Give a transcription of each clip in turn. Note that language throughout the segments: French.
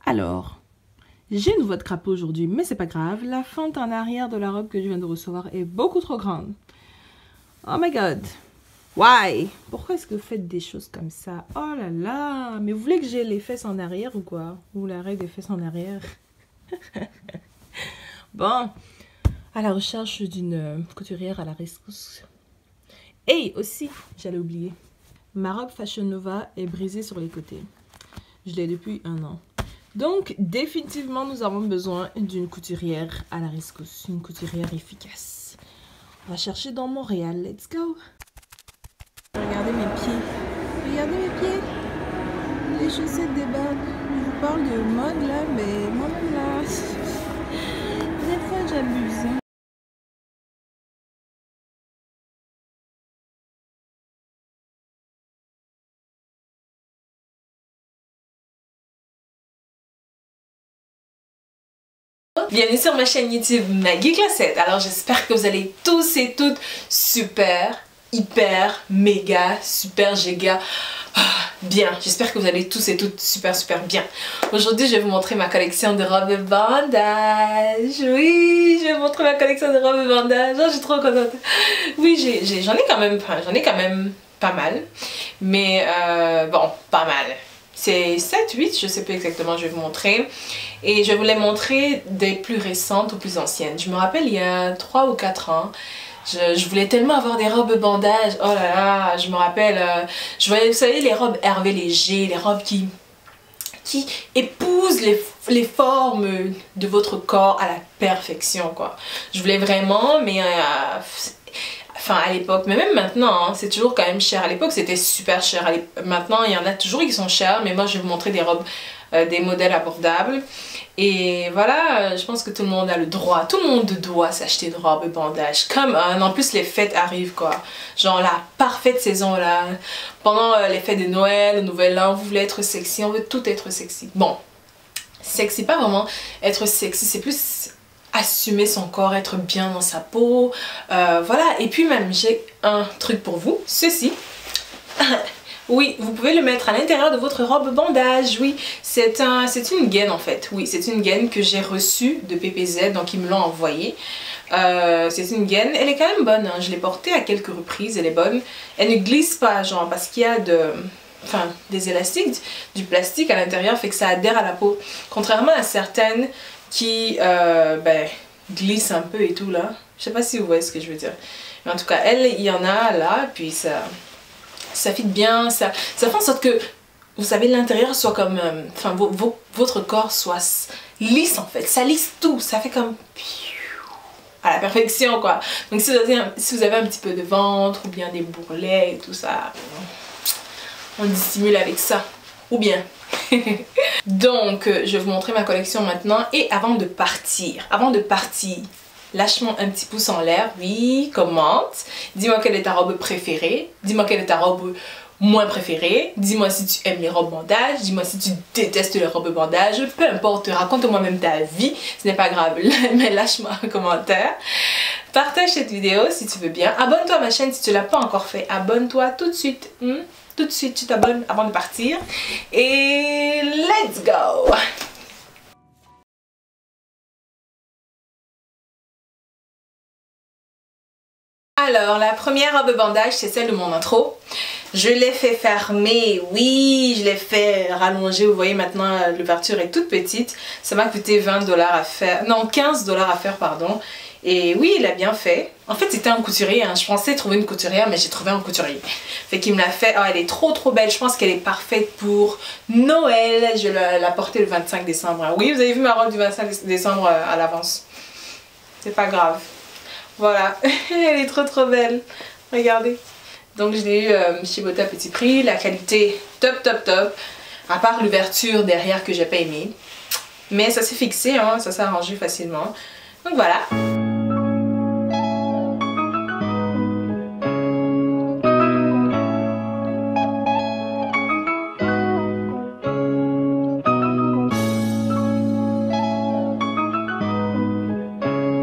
Alors, j'ai une voix de crapaud aujourd'hui, mais c'est pas grave. La fente en arrière de la robe que je viens de recevoir est beaucoup trop grande. Oh my god. Why? Pourquoi est-ce que vous faites des choses comme ça? Oh là là. Mais vous voulez que j'ai les fesses en arrière ou quoi? Ou la règle des fesses en arrière? Bon. À la recherche d'une couturière à la rescousse. Et aussi, j'allais oublier. Ma robe Fashion Nova est brisée sur les côtés. Je l'ai depuis 1 an. Donc, définitivement, nous avons besoin d'une couturière à la rescousse. Une couturière efficace. On va chercher dans Montréal. Let's go! Regardez mes pieds. Regardez mes pieds. Les chaussettes débordent. Je vous parle de mode là, mais moi-même là, des fois j'abuse. Bienvenue sur ma chaîne YouTube Maggie Classette. Alors j'espère que vous allez tous et toutes super, hyper, méga, super, giga bien. J'espère que vous allez tous et toutes super bien. Aujourd'hui je vais vous montrer ma collection de robes bandage. Oui, je vais vous montrer ma collection de robes bandage. Oh, je suis trop contente. Oui, j'en ai quand même pas mal. Mais bon, pas mal. C'est 7, 8, je sais plus exactement, je vais vous montrer. Et je vais vous les montrer des plus récentes aux plus anciennes. Je me rappelle il y a 3 ou 4 ans, je voulais tellement avoir des robes bandage. Oh là là, je me rappelle, je voyais, vous savez, les robes Hervé Léger, les robes qui épousent les formes de votre corps à la perfection, quoi. Je voulais vraiment, mais enfin à l'époque, mais même maintenant, hein, c'est toujours quand même cher. À l'époque c'était super cher. Maintenant il y en a toujours qui sont chers, mais moi je vais vous montrer des robes, des modèles abordables. Et voilà, je pense que tout le monde a le droit, tout le monde doit s'acheter de robes bandage. Comme en plus les fêtes arrivent, quoi. Genre la parfaite saison là. Pendant les fêtes de Noël, le Nouvel An, vous voulez être sexy, on veut tout être sexy. Bon, sexy, pas vraiment être sexy, c'est plus assumer son corps, être bien dans sa peau, voilà. Et puis même j'ai un truc pour vous, ceci. Oui, vous pouvez le mettre à l'intérieur de votre robe bandage. Oui, c'est une gaine en fait. Oui, c'est une gaine que j'ai reçue de PPZ, donc ils me l'ont envoyée. C'est une gaine, elle est quand même bonne, hein. Je l'ai portée à quelques reprises, elle est bonne. Elle ne glisse pas, genre, parce qu'il y a des élastiques, du plastique à l'intérieur, fait que ça adhère à la peau. Contrairement à certaines qui glissent un peu et tout là. Je sais pas si vous voyez ce que je veux dire. Mais en tout cas, elle, il y en a là, puis ça fit bien, ça fait en sorte que, vous savez, l'intérieur soit comme, enfin, votre corps soit lisse en fait. Ça lisse tout, ça fait comme à la perfection, quoi. Donc si vous avez un petit peu de ventre ou bien des bourrelets et tout ça, on dissimule avec ça. Ou bien. Donc, je vais vous montrer ma collection maintenant. Et avant de partir, lâche-moi un petit pouce en l'air. Oui, commente. Dis-moi quelle est ta robe préférée. Dis-moi quelle est ta robe moins préférée. Dis-moi si tu aimes les robes bandage. Dis-moi si tu détestes les robes bandage. Peu importe, raconte-moi même ta vie. Ce n'est pas grave, mais lâche-moi un commentaire. Partage cette vidéo si tu veux bien. Abonne-toi à ma chaîne si tu ne l'as pas encore fait. Abonne-toi tout de suite. Tout de suite, tu t'abonnes avant de partir. Et let's go! Alors, la première robe bandage, c'est celle de mon intro. Je l'ai fait fermer, oui, je l'ai fait rallonger. Vous voyez, maintenant, l'ouverture est toute petite. Ça m'a coûté 20 $ à faire, non, 15 $ à faire, pardon. Et oui, il a bien fait. En fait, c'était un couturier, hein. Je pensais trouver une couturière, mais j'ai trouvé un couturier. Fait qu'il me l'a fait. Oh, elle est trop belle. Je pense qu'elle est parfaite pour Noël. Je l'ai portée le 25 décembre. Hein. Oui, vous avez vu ma robe du 25 décembre à l'avance. C'est pas grave. Voilà. Elle est trop belle. Regardez. Donc, je l'ai eu chez Beauté à petit prix. La qualité top. À part l'ouverture derrière que j'ai pas aimé. Mais ça s'est fixé, hein. Ça s'est arrangé facilement. Donc voilà.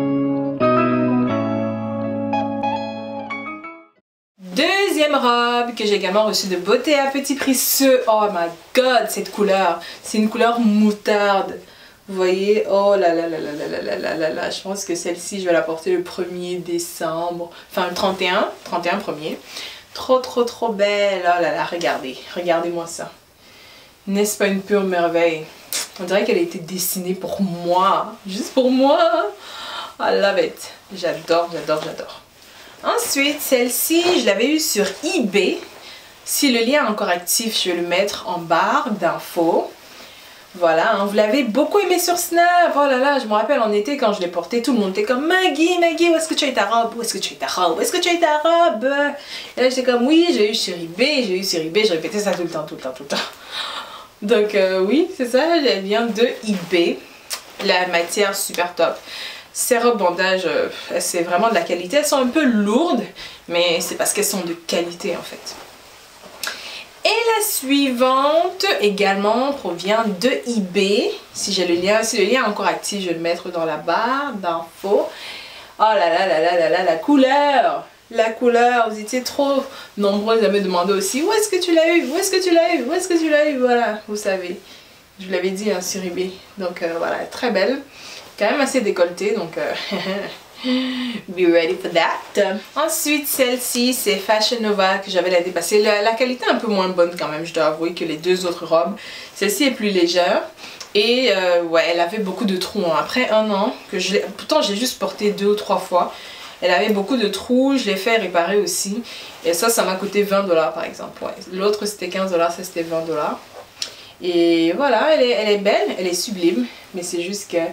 Deuxième robe robe que j'ai également reçue de Beauté à petit prix. Oh my god, cette couleur. C'est une couleur moutarde. Vous voyez, oh là là là là là là là là là. Je pense que celle-ci, je vais la porter le 1er décembre. Enfin, le 31 premier. Trop, trop, trop belle. Oh là là, regardez. Regardez-moi ça. N'est-ce pas une pure merveille? On dirait qu'elle a été dessinée pour moi. Juste pour moi. I love it. J'adore, j'adore, j'adore. Ensuite, celle-ci, je l'avais eue sur eBay. Si le lien est encore actif, je vais le mettre en barre d'infos. Voilà, hein, vous l'avez beaucoup aimé sur Snap. Oh là là, je me rappelle en été quand je l'ai porté, tout le monde était comme Maggie, Maggie, où est-ce que tu as eu ta robe? Où est-ce que tu as eu ta robe? Où est-ce que tu as eu ta robe? Et là j'étais comme oui, j'ai eu sur eBay, j'ai eu sur eBay, je répétais ça tout le temps, tout le temps, tout le temps. Donc oui, c'est ça, elle vient de eBay. La matière super top. Ces robes bandage, c'est vraiment de la qualité. Elles sont un peu lourdes, mais c'est parce qu'elles sont de qualité en fait. Et la suivante également provient de eBay. Si le lien est encore actif, je vais le mettre dans la barre d'infos. Oh là là là là là là, la couleur! La couleur, vous étiez trop nombreux à me demander aussi où est-ce que tu l'as eu? Où est-ce que tu l'as eu? Où est-ce que tu l'as eu? Voilà, vous savez. Je vous l'avais dit hein, sur eBay. Donc voilà, très belle. Quand même assez décolletée, donc be ready for that. Ensuite, celle-ci, c'est Fashion Nova que j'avais la dépassée. La qualité est un peu moins bonne quand même, je dois avouer, que les deux autres robes. Celle-ci est plus légère. Et ouais, elle avait beaucoup de trous. Hein. Après un an, pourtant j'ai juste porté 2 ou 3 fois. Elle avait beaucoup de trous, je l'ai fait réparer aussi. Et ça m'a coûté 20 $ par exemple. Ouais. L'autre c'était 15 $, ça c'était 20 $. Et voilà, elle est belle, elle est sublime. Mais c'est juste que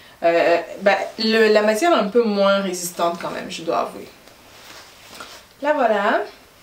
la matière est un peu moins résistante quand même, je dois avouer. Là voilà.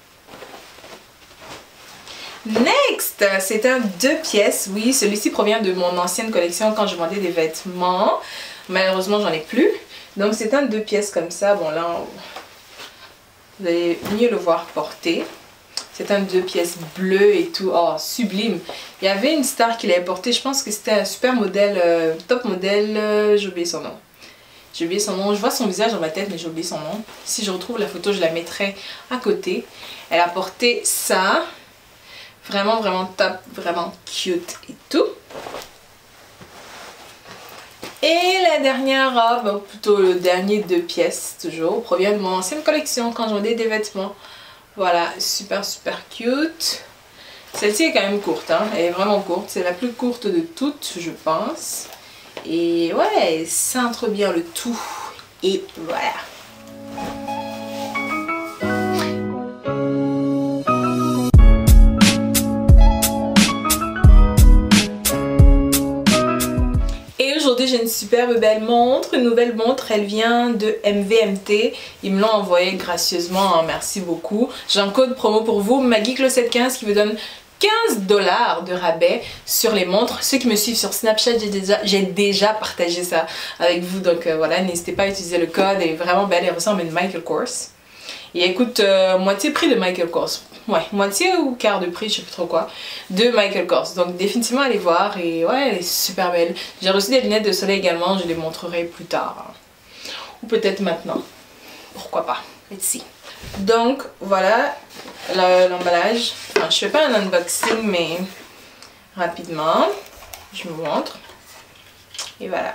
Next, c'est un 2 pièces. Oui, celui-ci provient de mon ancienne collection quand je vendais des vêtements. Malheureusement, j'en ai plus. Donc c'est un 2 pièces comme ça. Bon là, vous allez mieux le voir porter. C'est un 2 pièces bleu et tout. Oh, sublime. Il y avait une star qui l'avait porté. Je pense que c'était un super modèle, top modèle. J'ai oublié son nom. J'ai oublié son nom. Je vois son visage dans ma tête, mais j'ai oublié son nom. Si je retrouve la photo, je la mettrai à côté. Elle a porté ça. Vraiment, vraiment top. Vraiment cute et tout. Et la dernière robe, ou plutôt le dernier 2 pièces toujours, provient de mon ancienne collection quand je vendais des vêtements. Voilà, super super cute. Celle-ci est quand même courte, hein. Elle est vraiment courte. C'est la plus courte de toutes, je pense. Et ouais, elle cintre bien le tout. Et voilà. Aujourd'hui j'ai une superbe belle montre, une nouvelle montre, elle vient de MVMT, ils me l'ont envoyée gracieusement, hein, merci beaucoup. J'ai un code promo pour vous, MaggieCloset15 qui vous donne 15 $ de rabais sur les montres. Ceux qui me suivent sur Snapchat, j'ai déjà partagé ça avec vous, donc voilà, n'hésitez pas à utiliser le code, elle est vraiment belle, elle ressemble à une Michael Kors. Et elle coûte moitié prix de Michael Kors. Ouais, moitié ou quart de prix, je sais plus trop quoi, de Michael Kors. Donc définitivement allez voir et ouais, elle est super belle. J'ai reçu des lunettes de soleil également, je les montrerai plus tard. Hein. Ou peut-être maintenant. Pourquoi pas. Let's see. Donc voilà l'emballage. Enfin, je fais pas un unboxing mais rapidement. Je vous montre. Et voilà.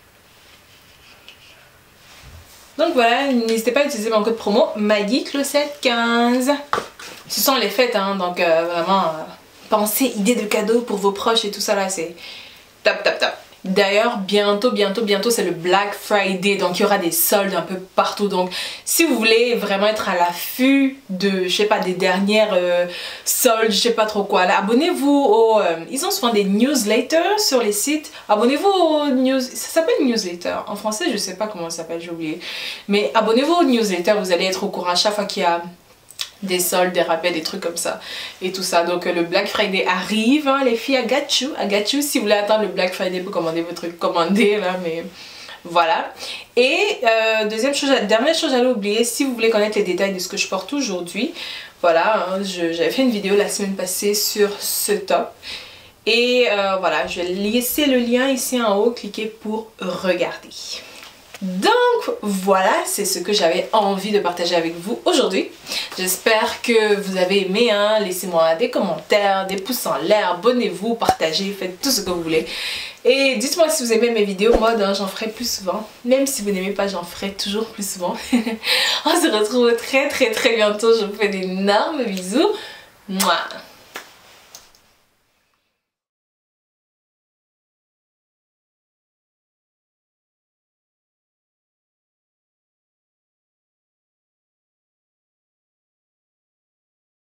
Donc voilà, n'hésitez pas à utiliser mon code promo MaggieCloset15. Ce sont les fêtes, hein, donc vraiment, pensez idée de cadeaux pour vos proches et tout ça là, c'est top, top, top. D'ailleurs, bientôt, c'est le Black Friday, donc il y aura des soldes un peu partout. Donc, si vous voulez vraiment être à l'affût de, je sais pas, des dernières soldes, je sais pas trop quoi, là, abonnez-vous aux... ils ont souvent des newsletters sur les sites. Abonnez-vous aux news... Ça s'appelle newsletter. En français, je sais pas comment ça s'appelle, j'ai oublié. Mais abonnez-vous aux newsletters, vous allez être au courant à chaque fois qu'il y a des soldes, des rabais, des trucs comme ça et tout ça. Donc le Black Friday arrive, hein, les filles, I got you. Si vous voulez attendre le Black Friday pour commander vos trucs, commandez là, mais voilà. Et dernière chose j'allais oublier, si vous voulez connaître les détails de ce que je porte aujourd'hui, voilà, hein, j'avais fait une vidéo la semaine passée sur ce top. Et voilà, je vais laisser le lien ici en haut, cliquez pour regarder. Donc voilà, c'est ce que j'avais envie de partager avec vous aujourd'hui. J'espère que vous avez aimé, hein. Laissez-moi des commentaires, des pouces en l'air, abonnez-vous, partagez, faites tout ce que vous voulez. Et dites-moi si vous aimez mes vidéos, moi j'en ferai plus souvent. Même si vous n'aimez pas, j'en ferai toujours plus souvent. On se retrouve très bientôt, je vous fais d'énormes bisous. Mouah.